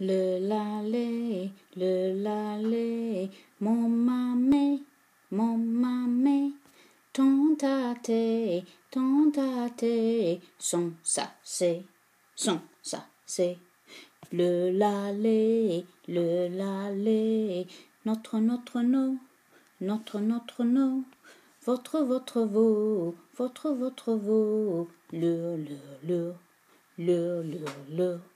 le lalé, mon mamé, ton tâté, son ça c'est, le lalé, notre nous, votre veau, votre veau, le.